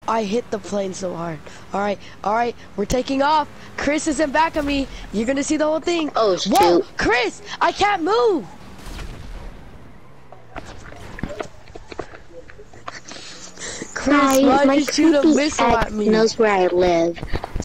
I hit the plane so hard. Alright, we're taking off. Chris is in back of me. You're gonna see the whole thing. Oh, shoot. Whoa, Chris, I can't move. Chris, why did you shoot a missile at me? Knows where I live.